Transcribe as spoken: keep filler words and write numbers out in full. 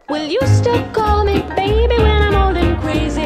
Will you still call me baby when I'm old and crazy?